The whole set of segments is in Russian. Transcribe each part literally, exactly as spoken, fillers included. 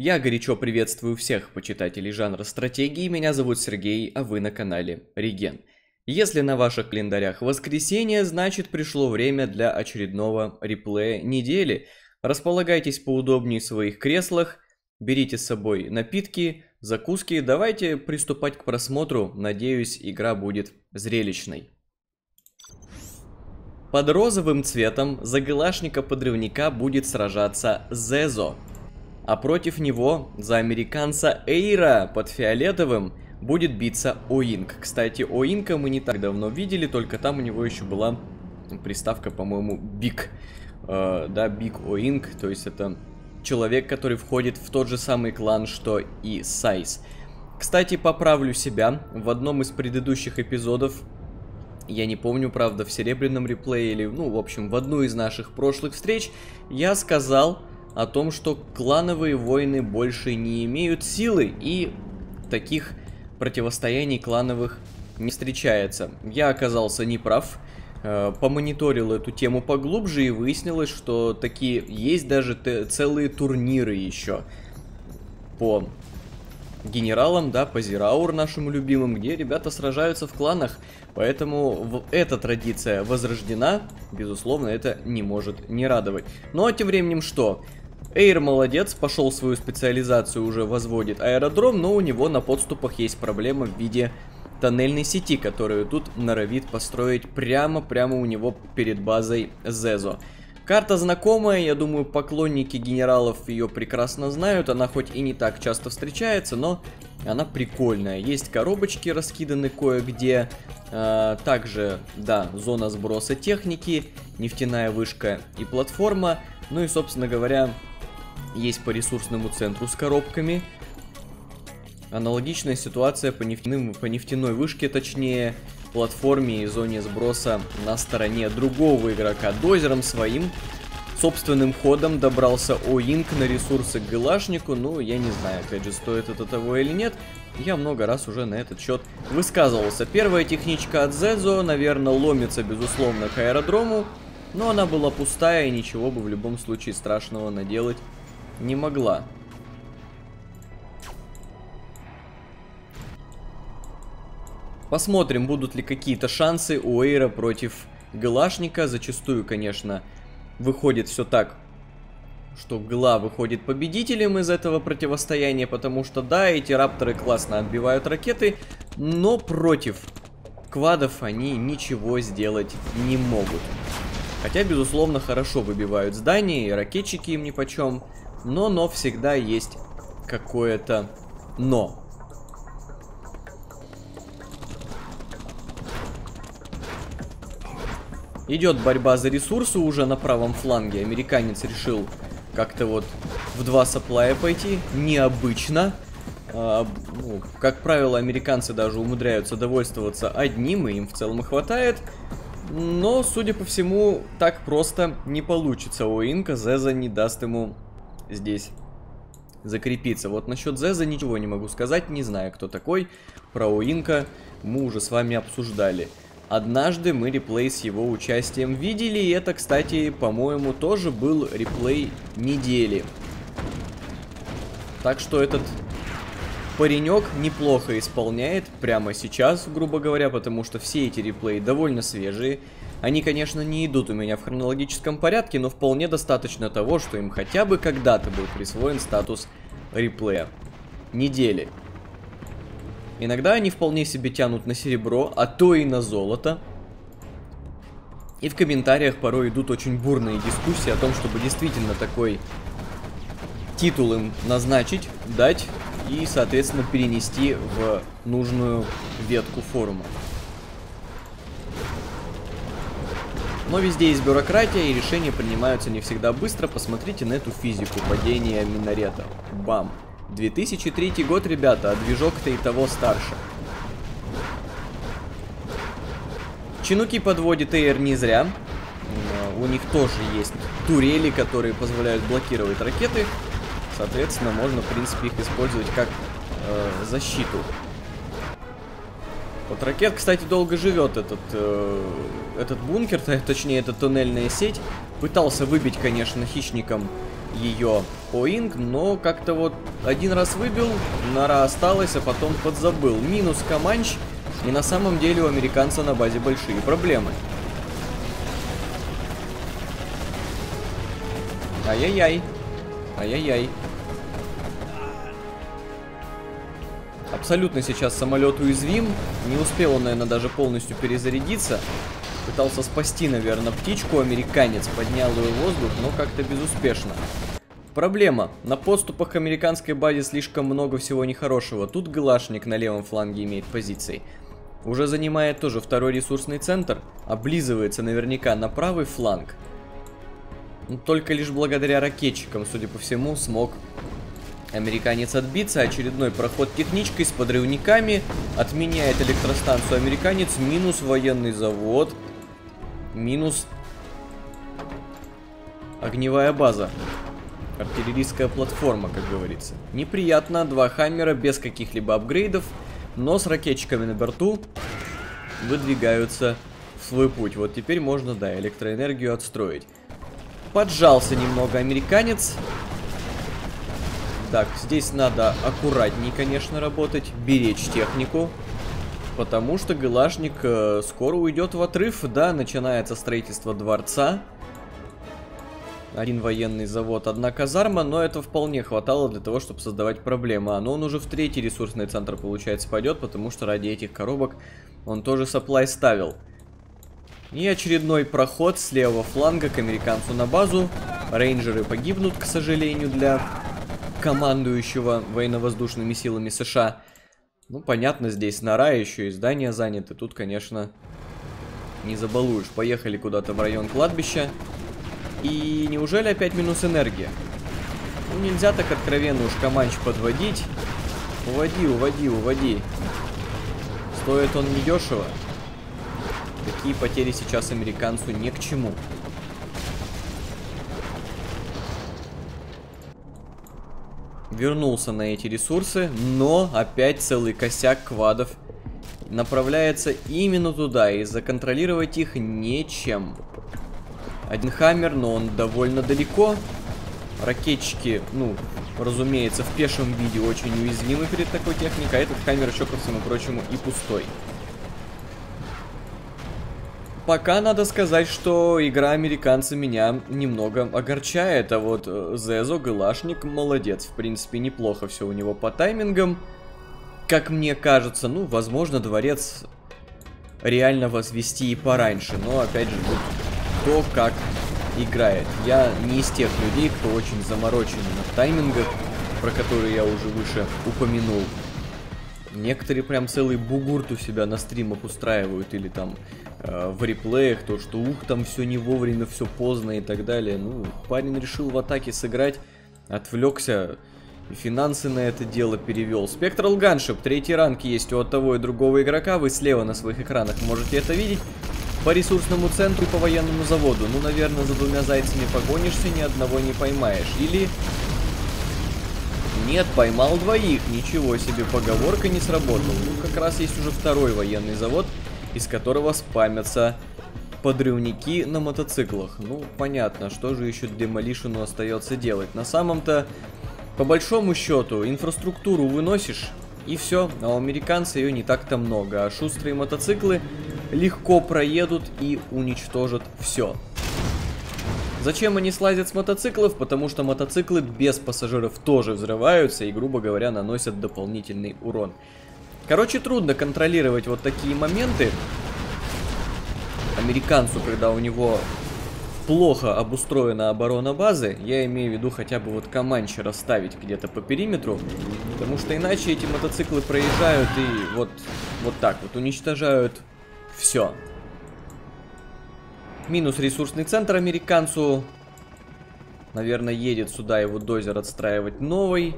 Я горячо приветствую всех почитателей жанра стратегии, меня зовут Сергей, а вы на канале Реген. Если на ваших календарях воскресенье, значит пришло время для очередного реплея недели. Располагайтесь поудобнее в своих креслах, берите с собой напитки, закуски, давайте приступать к просмотру, надеюсь, игра будет зрелищной. Под розовым цветом за галашника-подрывника будет сражаться Зезо. А против него за американца Эйра под фиолетовым будет биться Оинк. Кстати, Оинка мы не так давно видели, только там у него еще была приставка, по-моему, Биг. Э, да, Биг Оинк, то есть это человек, который входит в тот же самый клан, что и Сайз. Кстати, поправлю себя, в одном из предыдущих эпизодов, я не помню, правда, в серебряном реплее или, ну, в общем, в одну из наших прошлых встреч, я сказал о том, что клановые войны больше не имеют силы и таких противостояний клановых не встречается. Я оказался неправ, э, помониторил эту тему поглубже и выяснилось, что такие есть даже целые турниры еще по генералам, да, по Зираур нашим любимым, где ребята сражаются в кланах, поэтому эта традиция возрождена, безусловно, это не может не радовать. Ну а тем временем что? Эйр молодец, пошел свою специализацию, уже возводит аэродром, но у него на подступах есть проблема в виде тоннельной сети, которую тут норовит построить прямо-прямо у него перед базой Зезо. Карта знакомая, я думаю, поклонники генералов ее прекрасно знают, она хоть и не так часто встречается, но она прикольная. Есть коробочки раскиданы кое-где, а, также, да, зона сброса техники, нефтяная вышка и платформа, ну и, собственно говоря, есть по ресурсному центру с коробками. Аналогичная ситуация по, нефтяным, по нефтяной вышке, точнее, платформе и зоне сброса на стороне другого игрока. Дозером своим собственным ходом добрался Оинк на ресурсы к галашнику. Ну, я не знаю, опять же, стоит это того или нет. Я много раз уже на этот счет высказывался. Первая техничка от Зезо, наверное, ломится, безусловно, к аэродрому. Но она была пустая и ничего бы в любом случае страшного наделать не могла. Посмотрим, будут ли какие-то шансы у Эйра против галашника. Зачастую, конечно, выходит все так, что Гла выходит победителем из этого противостояния, потому что, да, эти рапторы классно отбивают ракеты, но против квадов они ничего сделать не могут. Хотя, безусловно, хорошо выбивают здания, и ракетчики им нипочем, но, но всегда есть какое-то но. Идет борьба за ресурсы уже на правом фланге. Американец решил как-то вот в два саплая пойти. Необычно. А, ну, как правило, американцы даже умудряются довольствоваться одним, и им в целом и хватает. Но, судя по всему, так просто не получится. У Инка Зезо не даст ему здесь закрепиться. Вот насчет Зезо ничего не могу сказать, не знаю, кто такой. Про Оинка мы уже с вами обсуждали. Однажды мы реплей с его участием видели, и это, кстати, по-моему, тоже был реплей недели. Так что этот паренек неплохо исполняет прямо сейчас, грубо говоря, потому что все эти реплеи довольно свежие. Они, конечно, не идут у меня в хронологическом порядке, но вполне достаточно того, что им хотя бы когда-то был присвоен статус реплея недели. Иногда они вполне себе тянут на серебро, а то и на золото. И в комментариях порой идут очень бурные дискуссии о том, чтобы действительно такой титул им назначить, дать и, соответственно, перенести в нужную ветку форума. Но везде есть бюрократия, и решения принимаются не всегда быстро. Посмотрите на эту физику падения минарета. Бам! две тысячи третий год, ребята, а движок-то и того старше. Чинуки подводит Эйр не зря. У них тоже есть турели, которые позволяют блокировать ракеты. Соответственно, можно, в принципе, их использовать как э, защиту. Вот ракет, кстати, долго живет этот, э, этот бункер, точнее, эта туннельная сеть. Пытался выбить, конечно, хищникам ее Оинг, но как-то вот один раз выбил, нора осталась, а потом подзабыл. Минус Каманч, и на самом деле у американца на базе большие проблемы. Ай-яй-яй. Ай-яй-яй. Абсолютно сейчас самолет уязвим. Не успел он, наверное, даже полностью перезарядиться. Пытался спасти, наверное, птичку. Американец поднял ее в воздух, но как-то безуспешно. Проблема. На подступах к американской базе слишком много всего нехорошего. Тут ГЛАшник на левом фланге имеет позиции. Уже занимает тоже второй ресурсный центр. Облизывается наверняка на правый фланг. Но только лишь благодаря ракетчикам, судя по всему, смог американец отбиться. Очередной проход техничкой с подрывниками. Отменяет электростанцию американец. Минус военный завод. Минус огневая база. Артиллерийская платформа, как говорится. Неприятно. Два хаммера без каких-либо апгрейдов. Но с ракетчиками на борту выдвигаются в свой путь. Вот теперь можно, да, электроэнергию отстроить. Поджался немного американец. Так, здесь надо аккуратней, конечно, работать. Беречь технику. Потому что ГЛАшник э, скоро уйдет в отрыв. Да, начинается строительство дворца. Один военный завод, одна казарма. Но это вполне хватало для того, чтобы создавать проблемы. Но он уже в третий ресурсный центр, получается, пойдет. Потому что ради этих коробок он тоже сапплай ставил. И очередной проход с левого фланга к американцу на базу. Рейнджеры погибнут, к сожалению, для командующего военно-воздушными силами США. Ну, понятно, здесь нора, еще и здания заняты. Тут, конечно, не забалуешь. Поехали куда-то в район кладбища. И неужели опять минус энергия? Ну, нельзя так откровенно уж Каманч подводить. Уводи, уводи, уводи. Стоит он недешево. Такие потери сейчас американцу ни к чему. Вернулся на эти ресурсы, но опять целый косяк квадов направляется именно туда, и законтролировать их нечем. Один хаммер, но он довольно далеко. Ракетчики, ну, разумеется, в пешем виде очень уязвимы перед такой техникой, а этот хаммер еще, ко всему прочему, и пустой. Пока надо сказать, что игра американца меня немного огорчает, а вот Зезо, ГЛАшник, молодец. В принципе, неплохо все у него по таймингам. Как мне кажется, ну, возможно, дворец реально возвести и пораньше. Но, опять же, тут кто как играет. Я не из тех людей, кто очень заморочен на таймингах, про которые я уже выше упомянул. Некоторые прям целый бугурт у себя на стримах устраивают или там э, в реплеях, то что ух, там все не вовремя, все поздно и так далее. Ну, парень решил в атаке сыграть, отвлекся и финансы на это дело перевел. Spectral Gunship, третий ранг есть у одного и другого игрока, вы слева на своих экранах можете это видеть. По ресурсному центру и по военному заводу. Ну, наверное, за двумя зайцами погонишься, ни одного не поймаешь. Или... Нет, поймал двоих. Ничего себе, поговорка не сработала. Ну, как раз есть уже второй военный завод, из которого спамятся подрывники на мотоциклах. Ну, понятно, что же еще демолишену остается делать. На самом-то, по большому счету, инфраструктуру выносишь, и все. А у американца ее не так-то много. А шустрые мотоциклы легко проедут и уничтожат все. Зачем они слазят с мотоциклов? Потому что мотоциклы без пассажиров тоже взрываются и, грубо говоря, наносят дополнительный урон. Короче, трудно контролировать вот такие моменты. Американцу, когда у него плохо обустроена оборона базы, я имею в виду хотя бы вот Каманчи расставить где-то по периметру, потому что иначе эти мотоциклы проезжают и вот, вот так вот уничтожают все. Минус ресурсный центр американцу. Наверное, едет сюда его дозер отстраивать новый.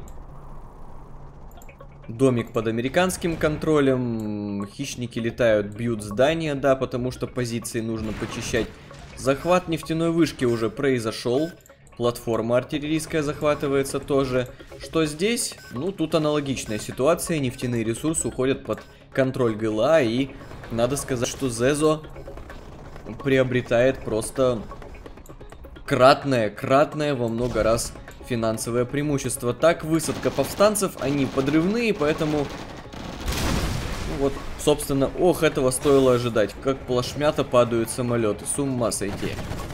Домик под американским контролем. Хищники летают, бьют здания, да, потому что позиции нужно почищать. Захват нефтяной вышки уже произошел. Платформа артиллерийская захватывается тоже. Что здесь? Ну, тут аналогичная ситуация. Нефтяные ресурсы уходят под контроль ГЛА. И надо сказать, что Зезо приобретает просто кратное, кратное во много раз финансовое преимущество. Так, высадка повстанцев, они подрывные, поэтому... Ну, вот, собственно, ох, этого стоило ожидать. Как плашмята падают самолеты, с ума сойти.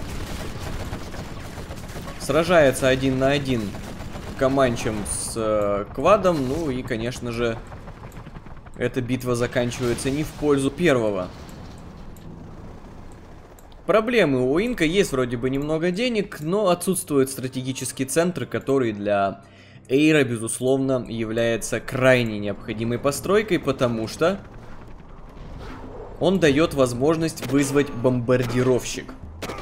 Сражается один на один Команчем с э, Квадом, ну и, конечно же, эта битва заканчивается не в пользу первого. Проблемы у Инка, есть вроде бы немного денег, но отсутствует стратегический центр, который для Эйра, безусловно, является крайне необходимой постройкой, потому что он дает возможность вызвать бомбардировщик.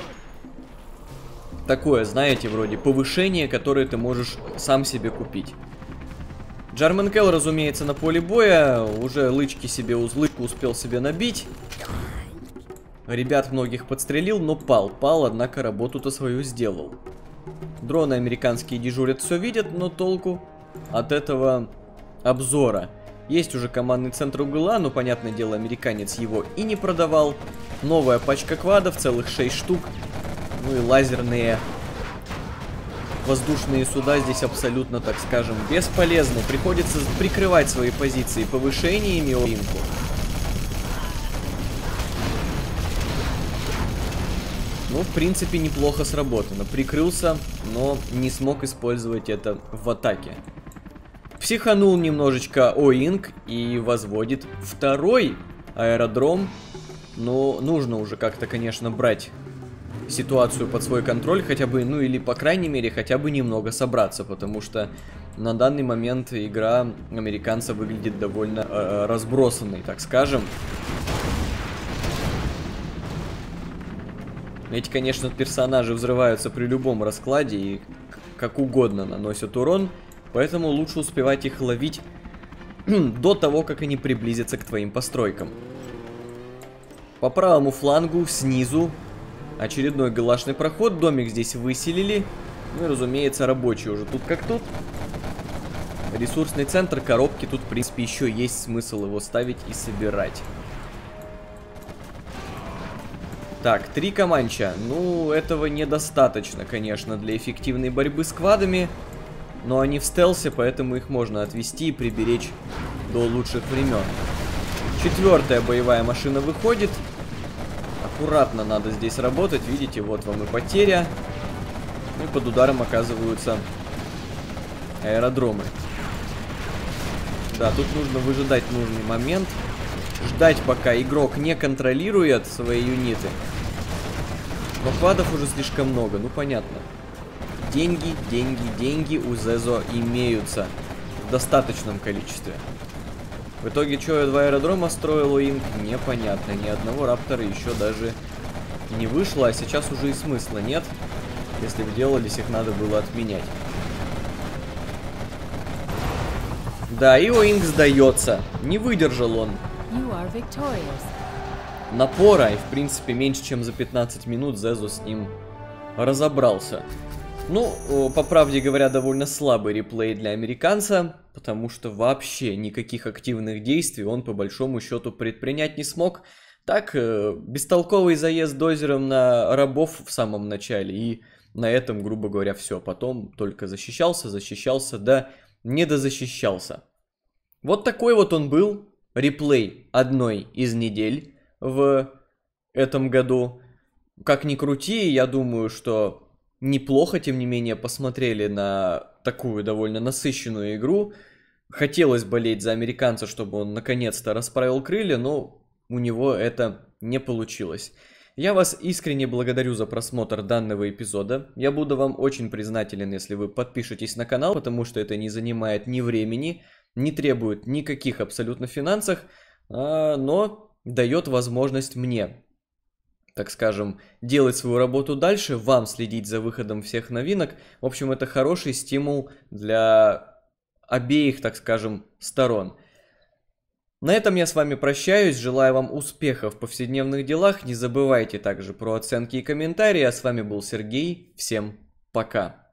Такое, знаете, вроде повышение, которое ты можешь сам себе купить. Джарменкел, разумеется, на поле боя, уже лычки себе, лычку успел себе набить. Ребят многих подстрелил, но пал. Пал, однако работу-то свою сделал. Дроны американские дежурят, все видят, но толку от этого обзора. Есть уже командный центр угла, но, понятное дело, американец его и не продавал. Новая пачка квадов, целых шесть штук. Ну и лазерные воздушные суда здесь абсолютно, так скажем, бесполезны. Приходится прикрывать свои позиции повышениями о Инку. Ну, в принципе, неплохо сработано. Прикрылся, но не смог использовать это в атаке. Психанул немножечко Оинк и возводит второй аэродром. Но нужно уже как-то, конечно, брать ситуацию под свой контроль, хотя бы, ну или, по крайней мере, хотя бы немного собраться, потому что на данный момент игра американца выглядит довольно э, разбросанной, так скажем. Эти, конечно, персонажи взрываются при любом раскладе и как угодно наносят урон, поэтому лучше успевать их ловить до того, как они приблизятся к твоим постройкам. По правому флангу, снизу, очередной галашный проход, домик здесь выселили. Ну и, разумеется, рабочие уже тут как тут. Ресурсный центр, коробки, тут, в принципе, еще есть смысл его ставить и собирать. Так, три Команча. Ну, этого недостаточно, конечно, для эффективной борьбы с квадами. Но они в стелсе, поэтому их можно отвести и приберечь до лучших времен. Четвертая боевая машина выходит. Аккуратно надо здесь работать. Видите, вот вам и потеря. И под ударом оказываются аэродромы. Да, тут нужно выжидать нужный момент. Ждать, пока игрок не контролирует свои юниты. Но квадов уже слишком много, ну понятно. Деньги, деньги, деньги у Зезо имеются в достаточном количестве. В итоге, что я два аэродрома строил, им непонятно. Ни одного раптора еще даже не вышло, а сейчас уже и смысла нет. Если бы делались, их надо было отменять. Да, и Оинк сдается. Не выдержал он напора, и в принципе меньше чем за пятнадцать минут Зезо с ним разобрался. Ну, по правде говоря, довольно слабый реплей для американца, потому что вообще никаких активных действий он по большому счету предпринять не смог. Так, бестолковый заезд дозером на рабов в самом начале, и на этом, грубо говоря, все. Потом только защищался, защищался, да не дозащищался. Вот такой вот он был. Реплей одной из недель в этом году. Как ни крути, я думаю, что неплохо, тем не менее, посмотрели на такую довольно насыщенную игру. Хотелось болеть за американца, чтобы он наконец-то расправил крылья, но у него это не получилось. Я вас искренне благодарю за просмотр данного эпизода. Я буду вам очень признателен, если вы подпишетесь на канал, потому что это не занимает ни времени, не требует никаких абсолютно финансов, а, но дает возможность мне, так скажем, делать свою работу дальше, вам следить за выходом всех новинок. В общем, это хороший стимул для обеих, так скажем, сторон. На этом я с вами прощаюсь, желаю вам успехов в повседневных делах, не забывайте также про оценки и комментарии, а с вами был Сергей, всем пока.